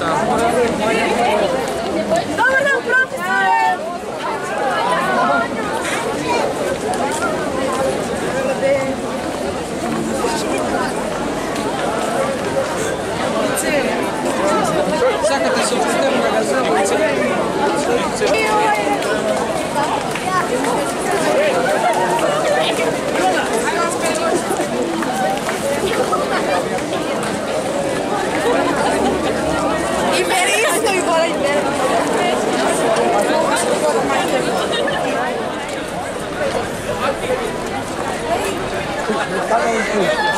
Dobar dan, profesore! Čekajte se u sistemu da ga zavuče. I meni isto i volim meni. Hvala vam.